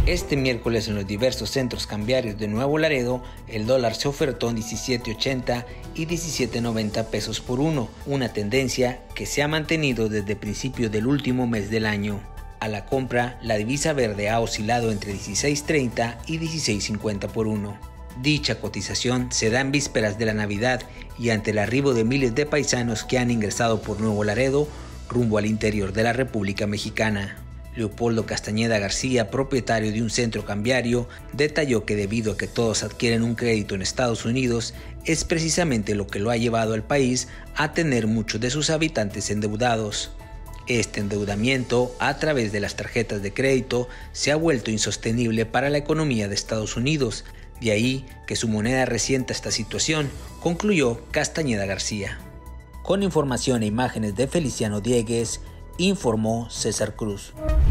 Este miércoles en los diversos centros cambiarios de Nuevo Laredo, el dólar se ofertó en 17.80 y 17.90 pesos por uno, una tendencia que se ha mantenido desde principios del último mes del año. A la compra, la divisa verde ha oscilado entre 16.30 y 16.50 por uno. Dicha cotización se da en vísperas de la Navidad y ante el arribo de miles de paisanos que han ingresado por Nuevo Laredo rumbo al interior de la República Mexicana. Leopoldo Castañeda García, propietario de un centro cambiario, detalló que debido a que todos adquieren un crédito en Estados Unidos, es precisamente lo que lo ha llevado al país a tener muchos de sus habitantes endeudados. Este endeudamiento, a través de las tarjetas de crédito, se ha vuelto insostenible para la economía de Estados Unidos, de ahí que su moneda resienta esta situación, concluyó Castañeda García. Con información e imágenes de Feliciano Diegues, informó César Cruz.